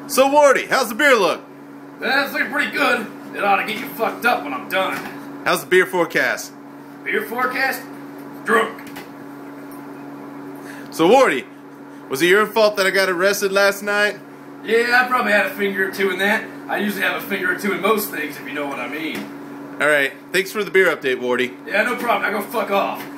So, Worty, how's the beer look? That's looking pretty good. It ought to get you fucked up when I'm done. How's the beer forecast? Beer forecast? Drunk. So, Worty, was it your fault that I got arrested last night? Yeah, I probably had a finger or two in that. I usually have a finger or two in most things, if you know what I mean. Alright, thanks for the beer update, Worty. Yeah, no problem. Now go fuck off.